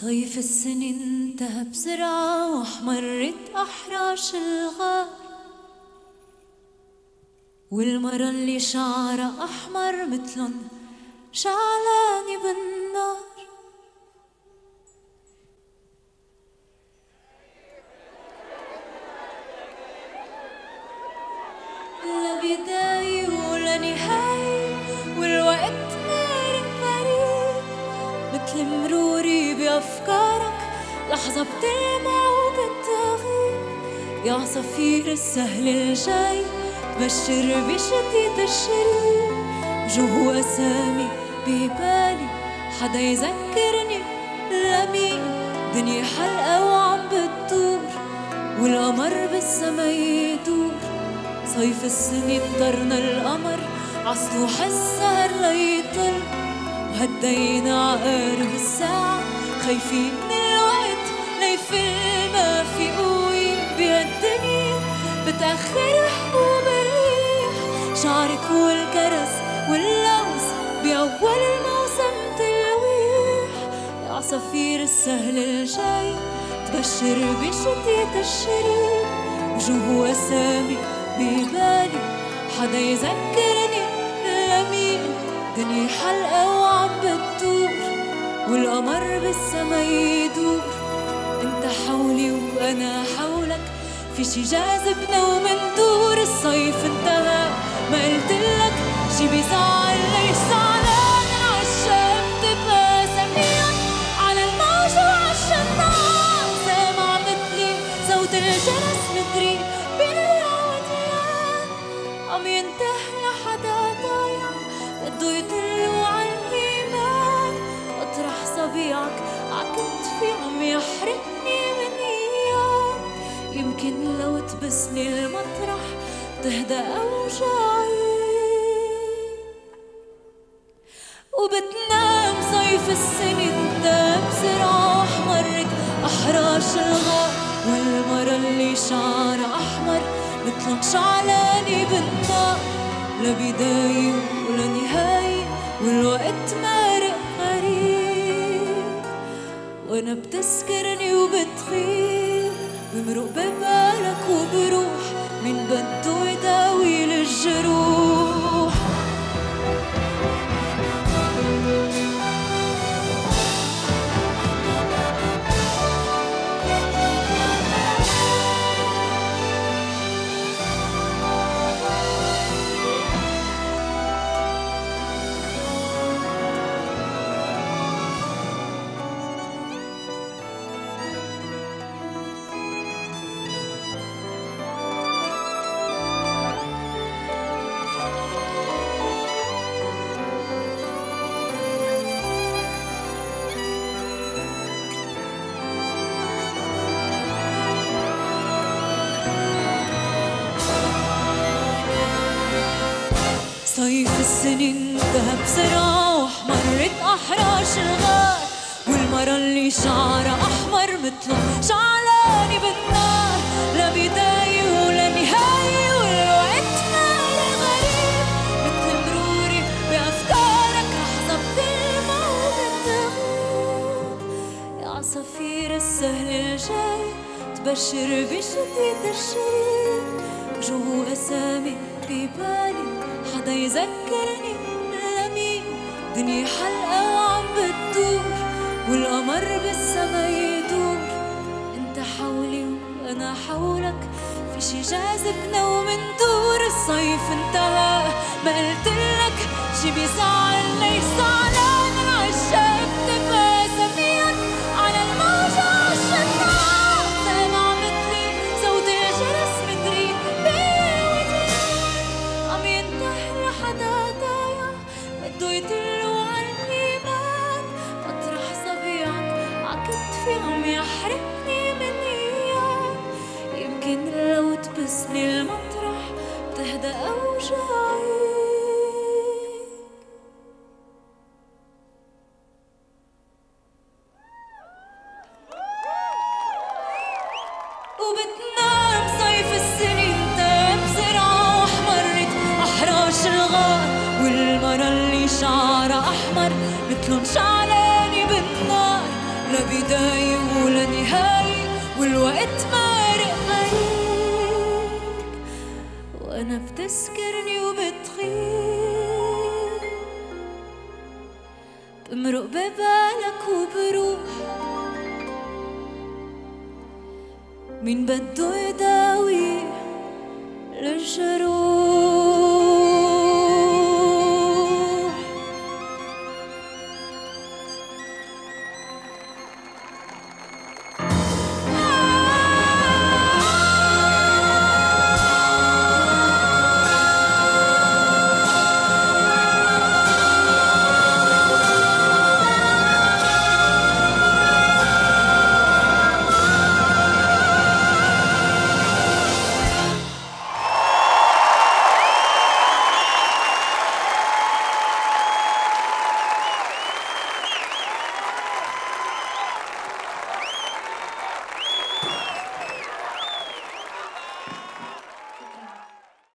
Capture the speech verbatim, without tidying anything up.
صيف السنين انتهى بسرعة واحمرت أحراش الغار، والمرة اللي شعرها أحمر متلن شعلاني بالنار. لا بداية ولا نهاية والوقت مارق غريب، متل مروري بأفكارك لحظة بتلمع وبتغيب. يا عصافير السهل الجاي بشر بشتيت الشريك، وجوه أسامي ببالي حدا يذكرني لمين. دنيا حلقة وعم بتدور والقمر بالسما يدور. صيف السنين طرنا القمر عسطوح السهر ليطل، وهدينا عقارب الساعة خايفين من الوقت ليفل. ما في قوي بهالدنيا بتأخر حبوب الريح، شعرك والكرز واللوز بأول الموسم تلويح. يا عصافير السهل الجاي تبشر بشتيت الشريك، وجوه أسامي ببالي حدا يذكرني لمين. دنيا حلقة وعم بتدور والقمر بالسما يدور. انت حولي وانا حولك، في شي جاذبنا ومندور. الصيف انتهى ما قلتلك شي بيزعل ليش زعلان. العشاق بتبقى سميع على الموج وعالشنطة، سامع مثلي صوت الجرس مدري بالوديان عم ينتهي لحدا ضايع بده يطلوا عالإيمان. اطرح صبيعك عكتفي عم يحرقني من ايام، يمكن لو تبسني المطرح تهدى أوجاعي. وبتنام صيف السنين ده بسرعة احمرت أحراش الغار، والمرة اللي شعرها أحمر متلن شعلاني بالنار. لا بداية ولا نهاية والوقت مارق غريب، وانا بتسكرني وبتغيب. بمرق ببالك وبروح من بده يداوي الجروح. صيف السنين انتهى بسرعة واحمرت أحراش الغار، والمرة اللي شعرها أحمر متله شعلاني بالنار. لا بداية ولا نهاية والوقت مالي غريب، متل مروري بأفكارك لحظة بتلمع وبتغيب. يا عصافير السهل الجاي تبشر بشتيت الشريك، وجوه أسامي ببالي حدا يذكرني لمين. دنيا حلقة وعم بتدور والقمر بالسما يدور. انت حولي وانا حولك، في شي جاذبنا ومندور. الصيف انتهى ما قلتلك شي بيزعل ليش زعلان. العشاق بتبقى سميع على الموج وعالشنطة، سامع مثلي صوت الجرس مدري عم ينتهي لحدا ضايع بده يطلوا عالإيمان. اطرح صبيعك عكتفي عم يحرقني من ايام، يمكن لو تبسني المطرح تهدى أوجاعي. وبتنام صيف السنين ده بسرعة واحمرت أحراش الغار، والمرة اللي شعرها أحمر متلن شعلاني بالنار. لا بداية بمرق ببالك وبروح. مين بده يداوي الجروح؟